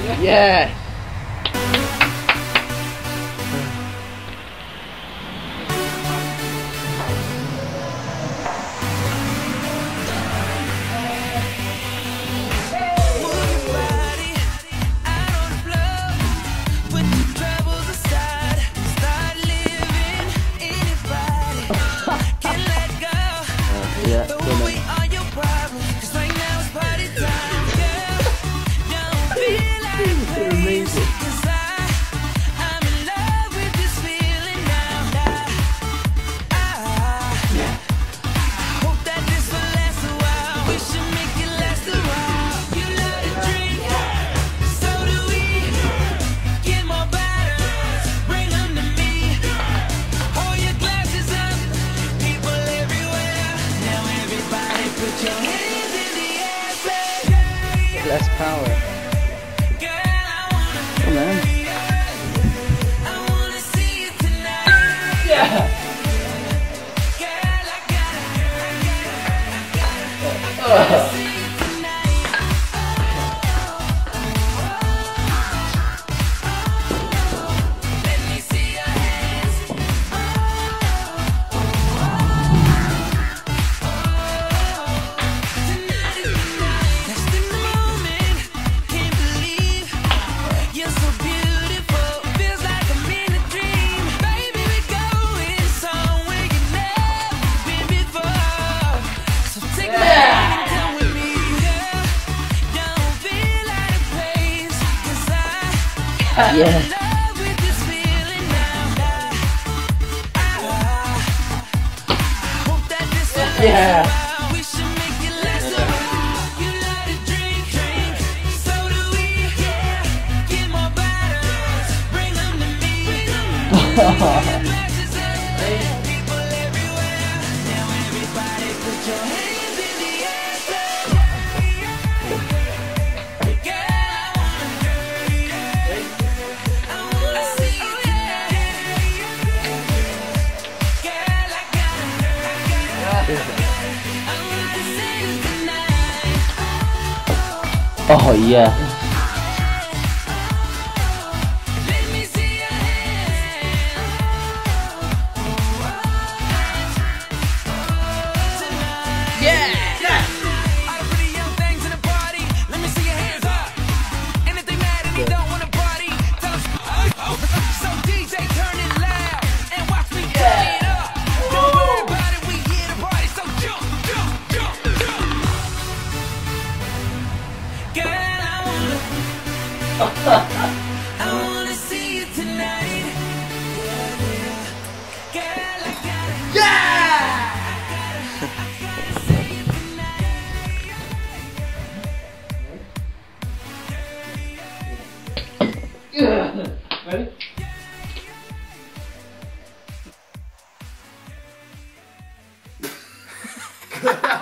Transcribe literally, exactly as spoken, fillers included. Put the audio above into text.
Yeah. Yeah, amazing. Less power. Come on. Yeah. Uh. Yeah. Yeah. Oh yeah. Yeah. Yeah. All the pretty young things in the party. Let me see your hands up. And if they mad and they don't want to party, tell them. So D J turn it loud and watch me turn it up. Don't worry about it, we here to party. So jump, jump, jump, jump. Girl, I wanna, I wanna see you tonight. Girl, I gotta, yeah. Ready?